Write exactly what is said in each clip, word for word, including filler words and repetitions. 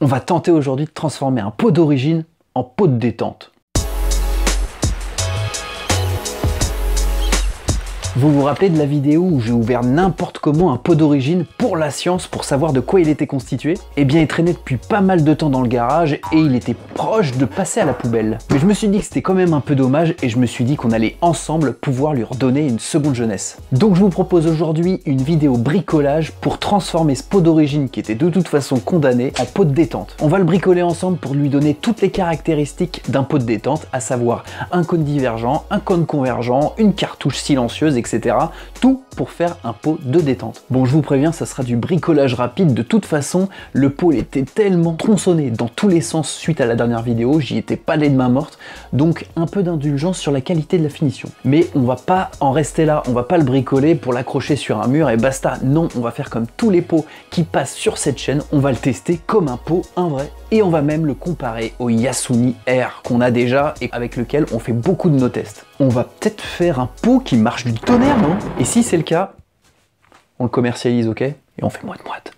On va tenter aujourd'hui de transformer un pot d'origine en pot de détente. Vous vous rappelez de la vidéo où j'ai ouvert n'importe comment un pot d'origine pour la science, pour savoir de quoi il était constitué? Eh bien, il traînait depuis pas mal de temps dans le garage et il était proche de passer à la poubelle. Mais je me suis dit que c'était quand même un peu dommage et je me suis dit qu'on allait ensemble pouvoir lui redonner une seconde jeunesse. Donc je vous propose aujourd'hui une vidéo bricolage pour transformer ce pot d'origine qui était de toute façon condamné en pot de détente. On va le bricoler ensemble pour lui donner toutes les caractéristiques d'un pot de détente, à savoir un cône divergent, un cône convergent, une cartouche silencieuse, et cetera. Tout pour faire un pot de détente. Bon, je vous préviens, ça sera du bricolage rapide. De toute façon, le pot était tellement tronçonné dans tous les sens suite à la dernière vidéo, j'y étais pas les mains mortes, donc un peu d'indulgence sur la qualité de la finition. Mais on va pas en rester là, on va pas le bricoler pour l'accrocher sur un mur et basta. Non, on va faire comme tous les pots qui passent sur cette chaîne, on va le tester comme un pot, un vrai. Et on va même le comparer au Yasuni R qu'on a déjà et avec lequel on fait beaucoup de nos tests. On va peut-être faire un pot qui marche du tonnerre, non? Et si c'est le cas, on le commercialise, ok? Et on fait moite-moite.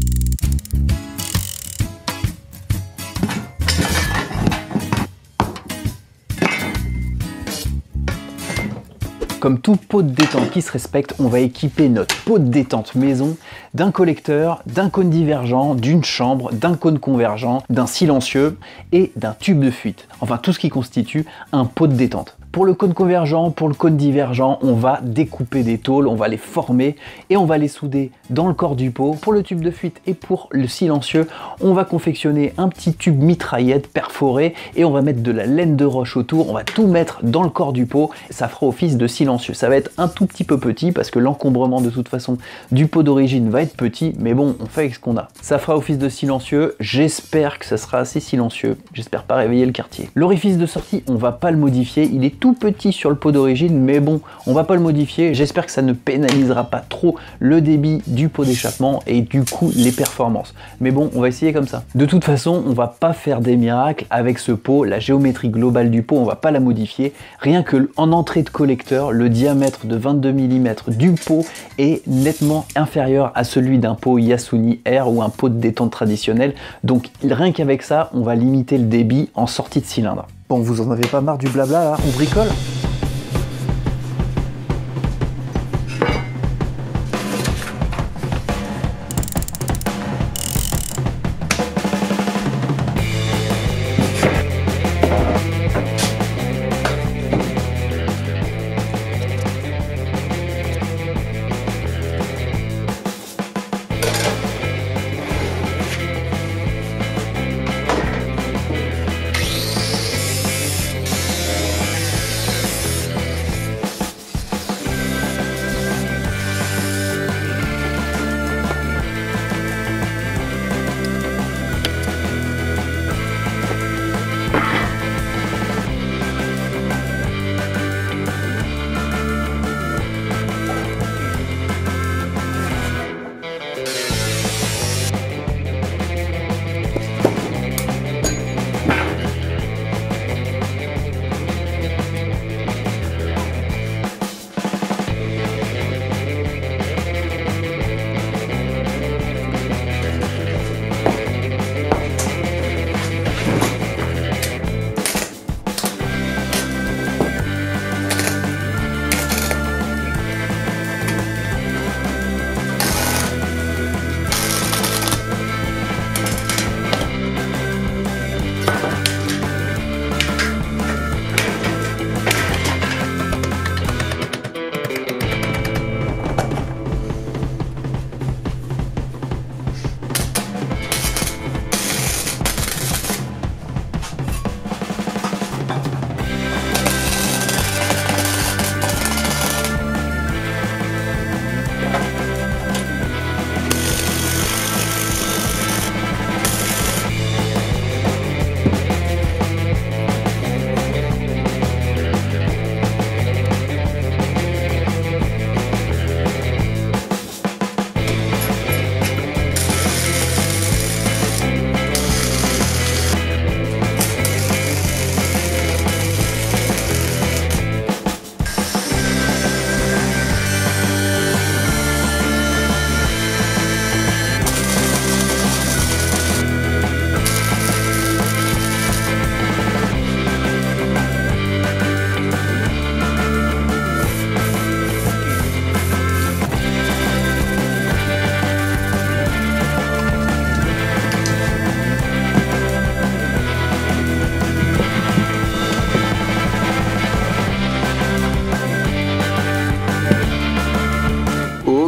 Comme tout pot de détente qui se respecte, on va équiper notre pot de détente maison d'un collecteur, d'un cône divergent, d'une chambre, d'un cône convergent, d'un silencieux et d'un tube de fuite. Enfin, tout ce qui constitue un pot de détente. Pour le cône convergent, pour le cône divergent, on va découper des tôles, on va les former et on va les souder dans le corps du pot. Pour le tube de fuite et pour le silencieux, on va confectionner un petit tube mitraillette perforé et on va mettre de la laine de roche autour, on va tout mettre dans le corps du pot, ça fera office de silencieux. Ça va être un tout petit peu petit parce que l'encombrement de toute façon du pot d'origine va être petit, mais bon, on fait avec ce qu'on a. Ça fera office de silencieux, j'espère que ça sera assez silencieux, j'espère pas réveiller le quartier. L'orifice de sortie, on va pas le modifier, il est tout petit sur le pot d'origine, mais bon, on va pas le modifier. J'espère que ça ne pénalisera pas trop le débit du pot d'échappement et du coup les performances. Mais bon, on va essayer comme ça. De toute façon, on va pas faire des miracles avec ce pot. La géométrie globale du pot, on va pas la modifier. Rien que en entrée de collecteur, le diamètre de vingt-deux millimètres du pot est nettement inférieur à celui d'un pot Yasuni R ou un pot de détente traditionnel. Donc rien qu'avec ça, on va limiter le débit en sortie de cylindre. Bon, vous en avez pas marre du blabla là? On bricole?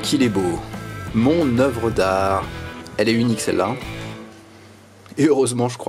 qu'il est beau. Mon œuvre d'art. Elle est unique celle-là. Et heureusement, je crois.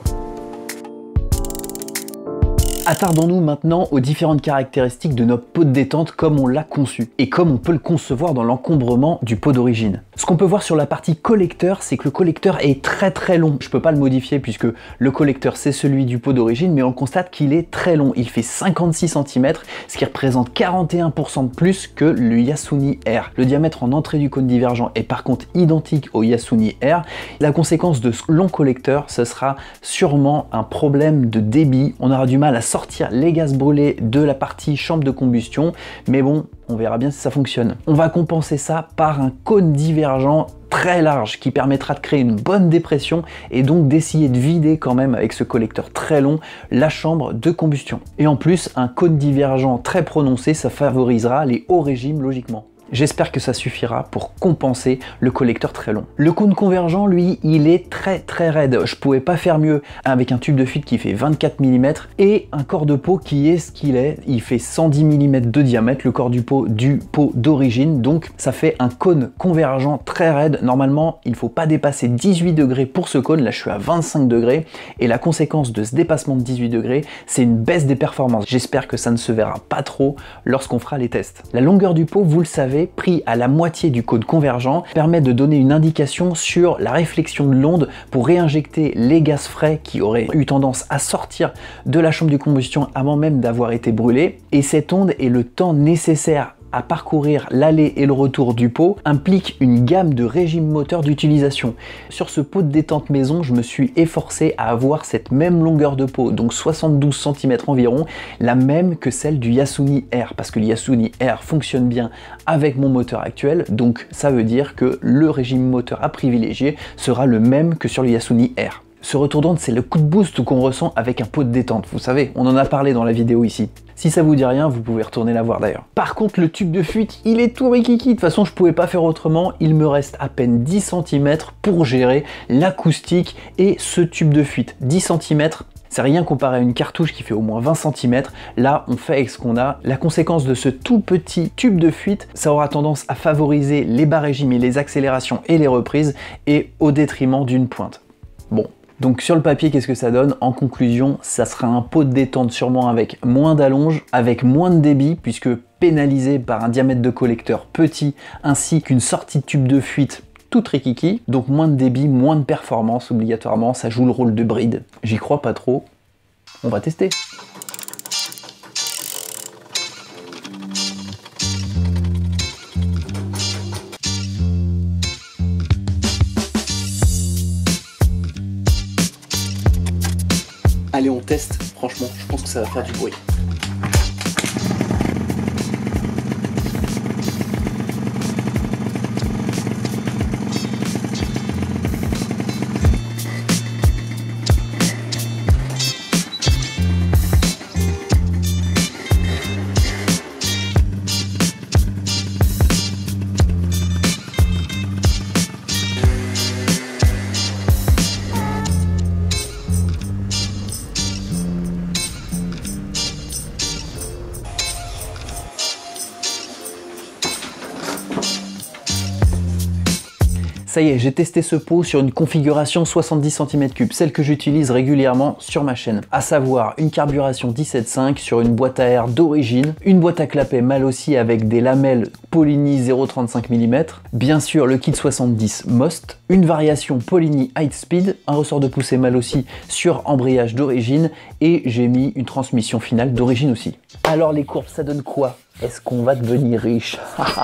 Attardons-nous maintenant aux différentes caractéristiques de notre pot de détente comme on l'a conçu et comme on peut le concevoir dans l'encombrement du pot d'origine. Ce qu'on peut voir sur la partie collecteur, c'est que le collecteur est très très long. Je peux pas le modifier puisque le collecteur c'est celui du pot d'origine, mais on constate qu'il est très long. Il fait cinquante-six centimètres, ce qui représente quarante et un pour cent de plus que le Yasuni Air. Le diamètre en entrée du cône divergent est par contre identique au Yasuni Air. La conséquence de ce long collecteur, ce sera sûrement un problème de débit. On aura du mal à sortir sortir les gaz brûlés de la partie chambre de combustion, mais bon, on verra bien si ça fonctionne. On va compenser ça par un cône divergent très large qui permettra de créer une bonne dépression et donc d'essayer de vider quand même avec ce collecteur très long la chambre de combustion. Et en plus, un cône divergent très prononcé, ça favorisera les hauts régimes logiquement. J'espère que ça suffira pour compenser le collecteur très long. Le cône convergent, lui, il est très très raide. Je pouvais pas faire mieux avec un tube de fuite qui fait vingt-quatre millimètres et un corps de pot qui est ce qu'il est. Il fait cent dix millimètres de diamètre, le corps du pot du pot d'origine. Donc ça fait un cône convergent très raide. Normalement, il faut pas dépasser dix-huit degrés pour ce cône. Là, je suis à vingt-cinq degrés. Et la conséquence de ce dépassement de dix-huit degrés, c'est une baisse des performances. J'espère que ça ne se verra pas trop lorsqu'on fera les tests. La longueur du pot, vous le savez, pris à la moitié du cône convergent, permet de donner une indication sur la réflexion de l'onde pour réinjecter les gaz frais qui auraient eu tendance à sortir de la chambre de combustion avant même d'avoir été brûlés. Et cette onde est le temps nécessaire à parcourir l'aller et le retour du pot implique une gamme de régimes moteurs d'utilisation. Sur ce pot de détente maison, je me suis efforcé à avoir cette même longueur de pot, donc soixante-douze centimètres environ, la même que celle du Yasuni Air, parce que le Yasuni Air fonctionne bien avec mon moteur actuel, donc ça veut dire que le régime moteur à privilégier sera le même que sur le Yasuni Air. Ce retour d'onde, c'est le coup de boost qu'on ressent avec un pot de détente, vous savez, on en a parlé dans la vidéo ici. Si ça vous dit rien, vous pouvez retourner la voir d'ailleurs. Par contre, le tube de fuite, il est tout rikiki. De toute façon, je pouvais pas faire autrement. Il me reste à peine dix centimètres pour gérer l'acoustique et ce tube de fuite. dix centimètres, c'est rien comparé à une cartouche qui fait au moins vingt centimètres. Là, on fait avec ce qu'on a. La conséquence de ce tout petit tube de fuite, ça aura tendance à favoriser les bas régimes et les accélérations et les reprises et au détriment d'une pointe. Bon. Donc sur le papier, qu'est-ce que ça donne? En conclusion, ça sera un pot de détente sûrement avec moins d'allonge, avec moins de débit, puisque pénalisé par un diamètre de collecteur petit, ainsi qu'une sortie de tube de fuite toute rikiki, donc moins de débit, moins de performance obligatoirement, ça joue le rôle de bride. J'y crois pas trop, on va tester. Allez, on teste, franchement, je pense que ça va faire du bruit. Ça y est, j'ai testé ce pot sur une configuration soixante-dix centimètres cubes, celle que j'utilise régulièrement sur ma chaîne. À savoir une carburation dix-sept virgule cinq sur une boîte à air d'origine, une boîte à clapet mal aussi avec des lamelles Polini zéro virgule trente-cinq millimètres, bien sûr le kit soixante-dix Most, une variation Polini High Speed, un ressort de poussée mal aussi sur embrayage d'origine et j'ai mis une transmission finale d'origine aussi. Alors les courbes, ça donne quoi? Est-ce qu'on va devenir riche?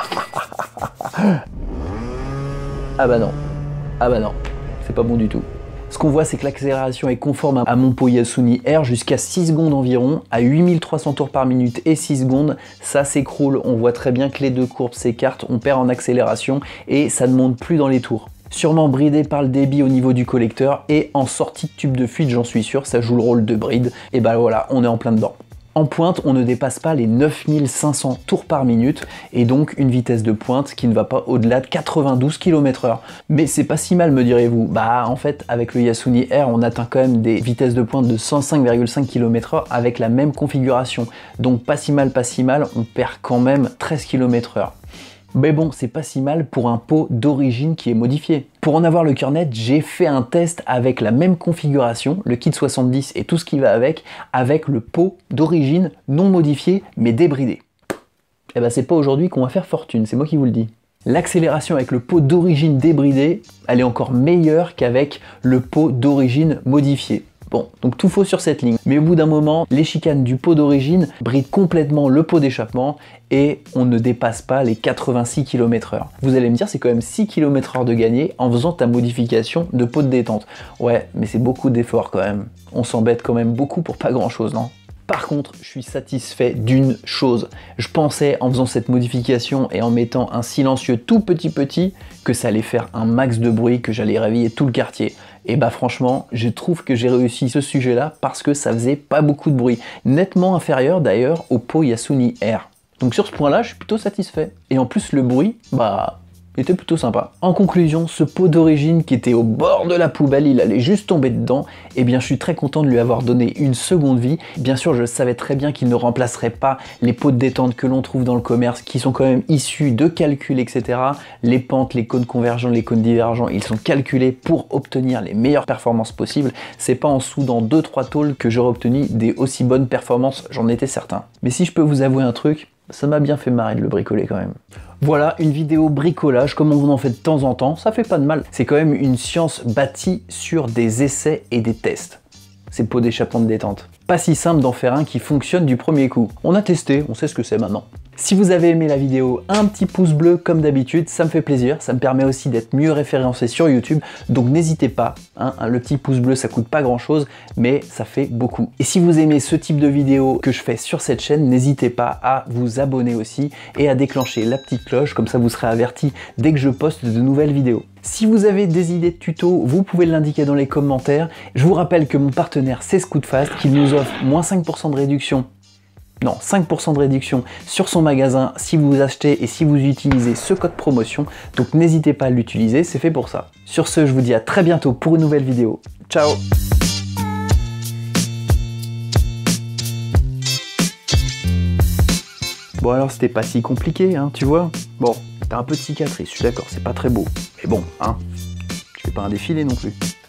Ah bah non, ah bah non, c'est pas bon du tout. Ce qu'on voit, c'est que l'accélération est conforme à mon pot Yasuni Air jusqu'à six secondes environ, à huit mille trois cents tours par minute et six secondes, ça s'écroule, on voit très bien que les deux courbes s'écartent, on perd en accélération et ça ne monte plus dans les tours. Sûrement bridé par le débit au niveau du collecteur et en sortie de tube de fuite, j'en suis sûr, ça joue le rôle de bride, et bah voilà, on est en plein dedans. En pointe, on ne dépasse pas les neuf mille cinq cents tours par minute et donc une vitesse de pointe qui ne va pas au-delà de quatre-vingt-douze kilomètres heure. Mais c'est pas si mal, me direz-vous. Bah en fait, avec le Yasuni Air, on atteint quand même des vitesses de pointe de cent cinq virgule cinq kilomètres heure avec la même configuration. Donc pas si mal, pas si mal, on perd quand même treize kilomètres heure. Mais bon, c'est pas si mal pour un pot d'origine qui est modifié. Pour en avoir le cœur net, j'ai fait un test avec la même configuration, le kit soixante-dix et tout ce qui va avec, avec le pot d'origine non modifié mais débridé. Et ben c'est pas aujourd'hui qu'on va faire fortune, c'est moi qui vous le dis. L'accélération avec le pot d'origine débridé, elle est encore meilleure qu'avec le pot d'origine modifié. Bon, donc tout faux sur cette ligne. Mais au bout d'un moment, les chicanes du pot d'origine brident complètement le pot d'échappement et on ne dépasse pas les quatre-vingt-six kilomètres heure. Vous allez me dire, c'est quand même six kilomètres heure de gagné en faisant ta modification de pot de détente. Ouais, mais c'est beaucoup d'efforts quand même. On s'embête quand même beaucoup pour pas grand chose, non ? Par contre, je suis satisfait d'une chose. Je pensais, en faisant cette modification et en mettant un silencieux tout petit petit, que ça allait faire un max de bruit, que j'allais réveiller tout le quartier. Et bah franchement, je trouve que j'ai réussi ce sujet-là parce que ça faisait pas beaucoup de bruit. Nettement inférieur d'ailleurs au pot Yasuni Air. Donc sur ce point-là, je suis plutôt satisfait. Et en plus, le bruit, bah... était plutôt sympa. En conclusion, ce pot d'origine qui était au bord de la poubelle, il allait juste tomber dedans, et bien je suis très content de lui avoir donné une seconde vie. Bien sûr, je savais très bien qu'il ne remplacerait pas les pots de détente que l'on trouve dans le commerce, qui sont quand même issus de calculs, et cetera. Les pentes, les cônes convergents, les cônes divergents, ils sont calculés pour obtenir les meilleures performances possibles. C'est pas en soudant deux trois tôles que j'aurais obtenu des aussi bonnes performances, j'en étais certain. Mais si je peux vous avouer un truc, ça m'a bien fait marrer de le bricoler quand même. Voilà, une vidéo bricolage, comme on en fait de temps en temps, ça fait pas de mal. C'est quand même une science bâtie sur des essais et des tests. Ces pots d'échappement de détente. Pas si simple d'en faire un qui fonctionne du premier coup. On a testé, on sait ce que c'est maintenant. Si vous avez aimé la vidéo, un petit pouce bleu comme d'habitude, ça me fait plaisir, ça me permet aussi d'être mieux référencé sur YouTube, donc n'hésitez pas, hein, le petit pouce bleu ça coûte pas grand chose, mais ça fait beaucoup. Et si vous aimez ce type de vidéo que je fais sur cette chaîne, n'hésitez pas à vous abonner aussi et à déclencher la petite cloche, comme ça vous serez averti dès que je poste de nouvelles vidéos. Si vous avez des idées de tutos, vous pouvez l'indiquer dans les commentaires. Je vous rappelle que mon partenaire c'est Scootfast qui nous offre moins cinq pour cent de réduction. Non, cinq pour cent de réduction sur son magasin si vous achetez et si vous utilisez ce code promotion. Donc n'hésitez pas à l'utiliser, c'est fait pour ça. Sur ce, je vous dis à très bientôt pour une nouvelle vidéo. Ciao! Bon alors c'était pas si compliqué, hein, tu vois. Bon, t'as un peu de cicatrice, je suis d'accord, c'est pas très beau. Mais bon, hein, je fais pas un défilé non plus.